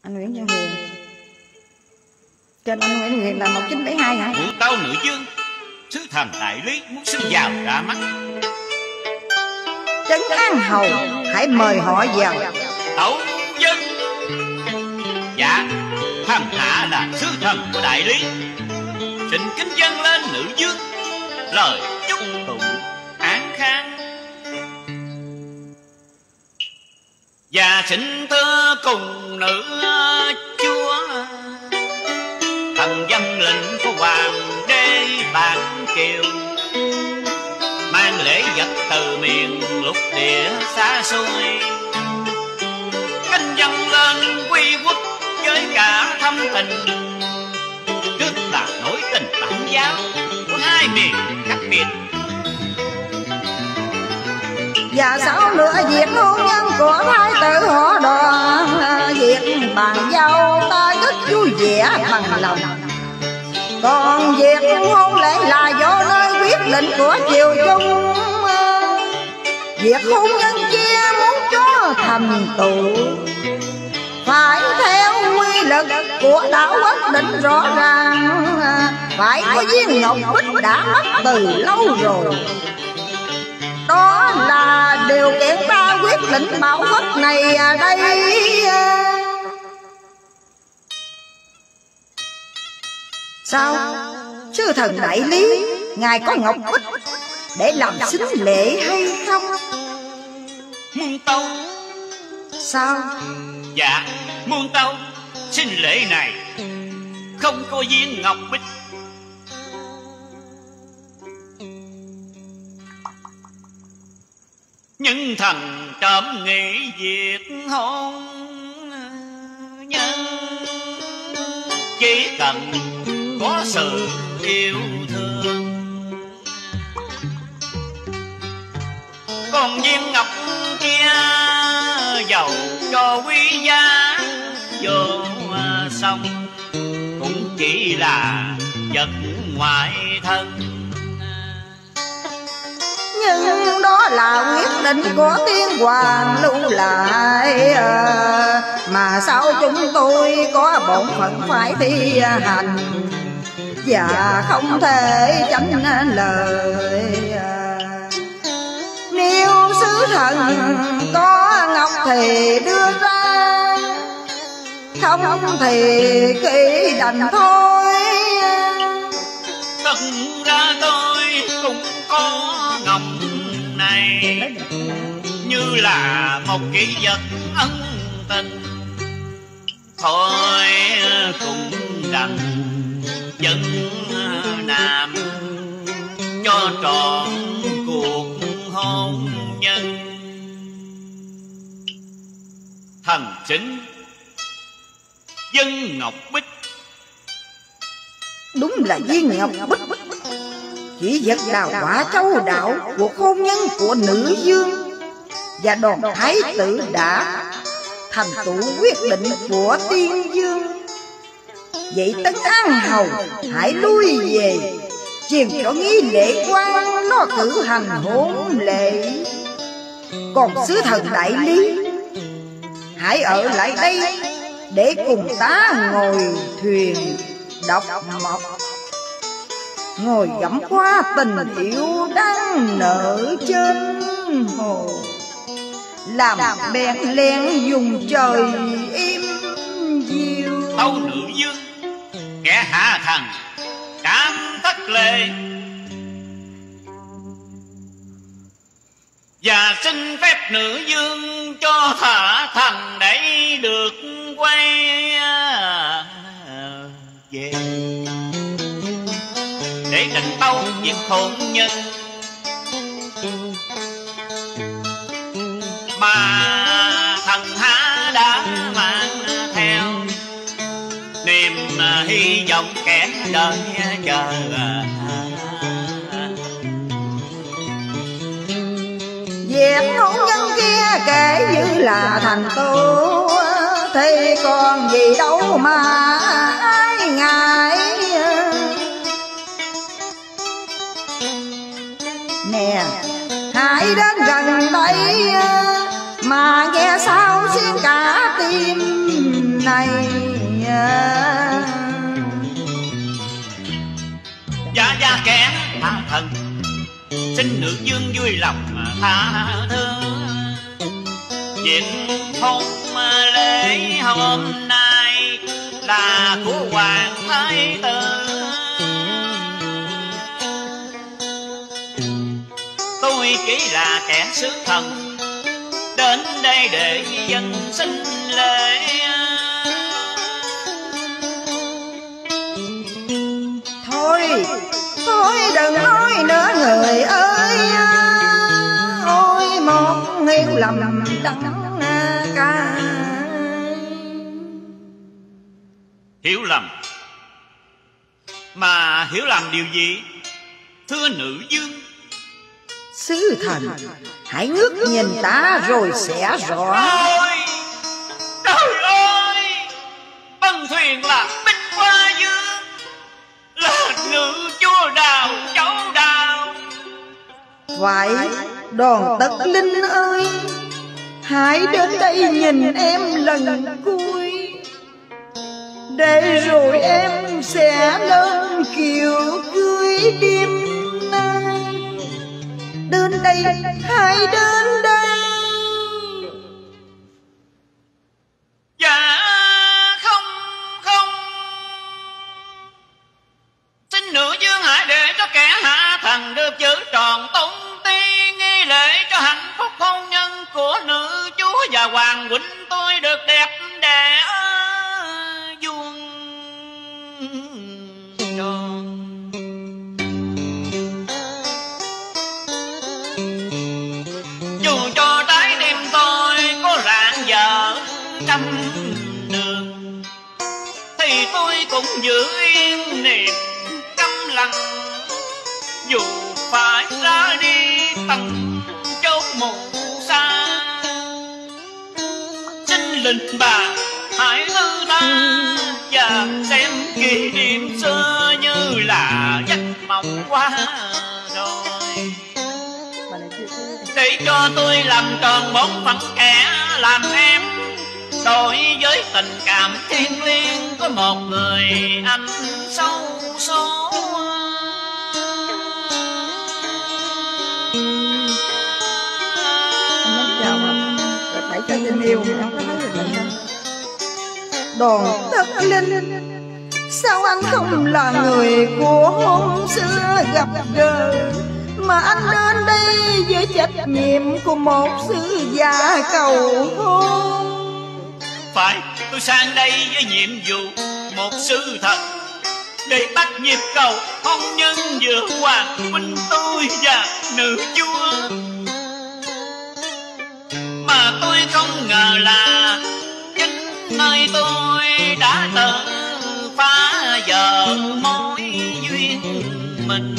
Anh Nguyễn Văn Huyền. Trên anh Nguyễn Huyền là 1972 hả? Muôn tâu nữ dương, sứ thần đại lý muốn xin vào ra mắt. Trấn An Hầu hãy mời họ vào. Tấu dân. Dạ, thần hạ là sứ thần của đại lý, xin kính dâng lên nữ dương lời chúc tụng an khang. Và xin thưa cùng nữ chúa, thần dân lệnh của hoàng đế bản kiều, mang lễ vật từ miền lục địa xa xôi, kính dâng lên quy quốc với cả thâm tình, tức là nối tình bản giáo của hai miền khác biệt. Và sau nữa việc hôn nhân của thái tử họ Đoàn, việc bàn giao ta rất vui vẻ bằng lòng. Còn việc hôn lễ là do nơi quyết định của triều trung. Việc hôn nhân kia muốn cho thành tựu phải theo quy lực của đạo quyết định rõ ràng. Phải có viên ngọc bích đã mất từ lâu rồi. Đó là điều kiện ta quyết định bảo vật này đây. Sao sư thần đại lý ngài có ngọc bích để làm sính lễ hay không? Muôn tâu. Sao? Dạ, muôn tâu xin lễ này không có viên ngọc bích. Nhưng thần trộm nghĩ việc hôn nhân chỉ cần có sự yêu thương. Còn viên ngọc kia giàu cho quý giá vô sông cũng chỉ là vật ngoại thân. Nhưng đó là quyết định của tiên hoàng lưu lại, mà sao chúng tôi có bổn phận phải thi hành, và không thể tránh lời. Nếu sứ thần có ngọc thì đưa ra, không thì kỹ đành thôi. Thật ra tôi cũng có ngọc này, như là một kỷ vật ân tình. Thôi cũng đành dân nam cho trọn cuộc hôn nhân. Thần chính dân ngọc bích. Đúng là viên ngọc bích, chỉ vật đào quả châu đạo của hôn nhân của nữ dương và Đoàn thái tử đã thành tựu quyết định của tiên dương. Vậy Trấn An Hầu hãy lui về, truyền cho nghi lễ quan nó cử hành hôn lễ. Còn sứ thần đại lý hãy ở lại đây để cùng ta ngồi thuyền độc mộc, ngồi gặm qua tình yêu đang nở trên hồ, làm bèn len dùng trời im diêu. Tâu nữ dương kẻ hạ thần cảm thất lệ, và xin phép nữ dương cho thả thần để được quay về, để định tâu việc hôn nhân. Mà thần hạ đã mang theo niềm hy vọng kẻ đợi chờ. Việc hôn nhân kia kể như là thành tựu, thì còn gì đâu mà ai ngại. Nè, hãy đến gần đây mà nghe sao xuyên cả tim này. Dạ kẻ tha thần, xin nữ dương vui lòng tha thứ. Việc hôn lễ hôm nay là của hoàng thái tử. Tôi chỉ là kẻ sứ thần đến đây để dân xin lễ. Thôi đừng nói nữa người ơi, ôi một hiểu lầm đắng ca. Hiểu lầm? Mà hiểu lầm điều gì, thưa nữ dương? Sứ thần, hãy ngước nhìn ta rồi sẽ rõ. Trời ơi, băng thuyền là binh hoa dương, là nữ chúa Đào cháu Đào. Vậy Đoàn Tất Linh ơi, hãy đến đây nhìn em lần cuối, để rồi em sẽ lên kiệu cưới đêm nay. Đến đây, hãy đến đây. Dạ không, xin nữ dương hãy để cho kẻ hạ thần được chữ tròn tôn ti, nghi lễ cho hạnh phúc hôn nhân của nữ chúa và hoàng huynh tôi được đẹp đẽ vuông tròn. Dù cho trái tim tôi có rạng dở trăm đường, thì tôi cũng giữ yên niềm câm lặng. Dù phải ra đi tận chốn mù xa, xin linh bà hãy thứ tha và xem kỷ niệm xưa như là giấc mộng qua rồi. Để cho tôi làm tròn bổn phận kẻ làm em, đối với tình cảm thiêng liêng có một người anh sâu số. Phải cho tình yêu không có nói được nữa. Đoàn Tất Linh, sao anh không là người của hôm xưa gặp gỡ, mà anh đến đây với trách nhiệm của một sứ giả cầu hôn? Phải, tôi sang đây với nhiệm vụ một sứ thần, để bắt nhịp cầu hôn nhân giữa hoàng huynh tôi và nữ chúa. Mà tôi không ngờ là chính nơi tôi đã tự phá vỡ mối duyên mình.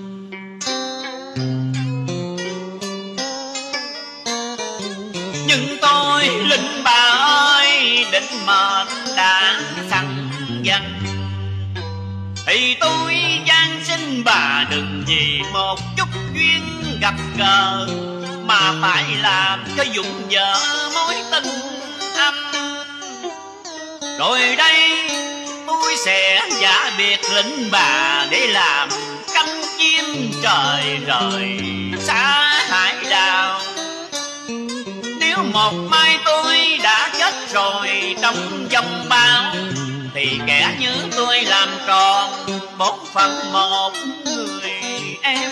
Nhưng tôi linh bà ơi, định mệnh đã sẵn dành, thì tôi van xin bà đừng vì một chút duyên gặp gỡ mà phải làm cho dụng vợ mối tình âm. Rồi đây tôi sẽ giả biệt lĩnh bà để làm cánh chim trời rời xa hải đảo. Nếu một mai tôi đã chết rồi trong dòng bão, thì kẻ như tôi làm tròn bổn phận một người em.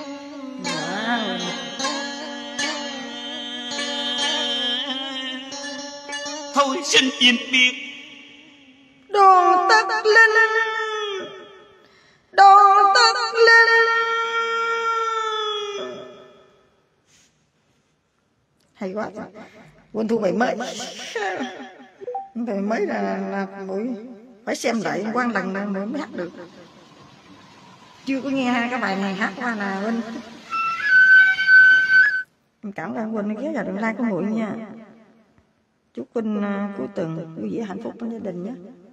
Thôi xin vĩnh biệt. Đoàn Tất Linh, Đoàn Tất Linh. Hay quá. Quân thu bài mới. Bài mới là buổi phải xem lại quan lần nữa mới hát được. Chưa có nghe hai cái bài này hát qua là Huynh. Em cảm ơn Huynh ghé vào đường like của Muội nha. Chúc Huynh cuối tuần vui vẻ hạnh phúc trong gia đình nhé.